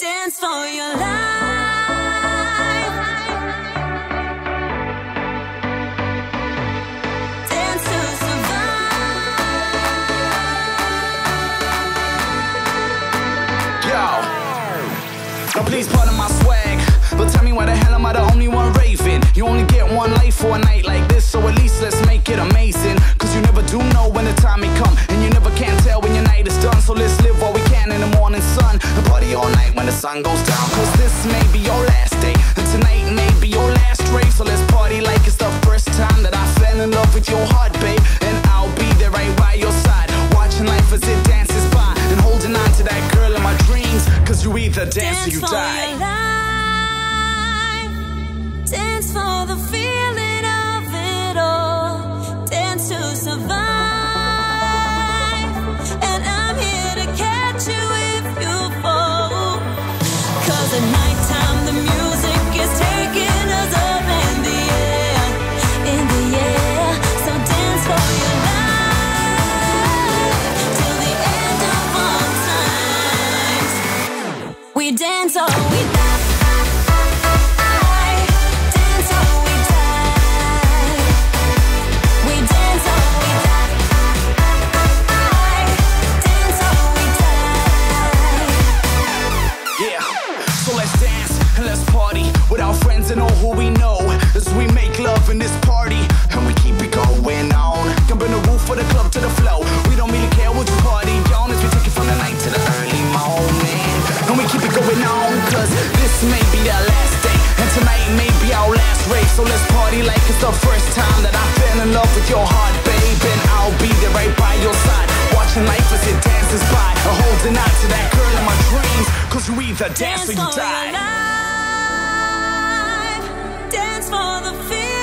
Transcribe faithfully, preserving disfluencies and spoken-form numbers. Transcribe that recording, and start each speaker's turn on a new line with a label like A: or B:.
A: Dance for your life. Dance to survive.
B: Yo, now please pardon my swag, but tell me why the hell am I the only one raving? You only get one life for a night like this, so at least let's make it amazing. Cause you never do know when the time may come, and you never can tell when your night is done. So let's live while we can in the morning sun, and party all night when the sun goes down. Cause this may be your last day, and tonight may be your last rave. So let's party like it's the first time that I fell in love with your heart, babe. And I'll be there right by your side, watching life as it dances by, and holding on to that girl in my dreams. Cause you either dance,
A: Dance
B: or you
A: for
B: die.
A: your life. Dance for the feeling of it all. Dance to survive. And I'm here to catch you if you fall. Cause at nighttime the music is taking us up in the air, in the air. So dance for your life till the end of all times. We dance or we die. Dance or we die. We dance or we die. Dance or we die.
B: Yeah, so let's dance and let's party with our friends and all who we know, as we make love in this party, and we keep it going on. Jumping the roof of the club to the flow. We don't really care what you party on, as we take it from the night to the early morning. And we keep it going on, cause this may be our last day, and tonight may be our last rave. So let's party like it's the first time that I fell in love with your heart, babe. And I'll be there right by your side, watching life as it dances by, and holding on to that girl in my dreams. Cause you either dance,
A: Dance
B: or you
A: for your
B: die.
A: life. Dance for the feeling.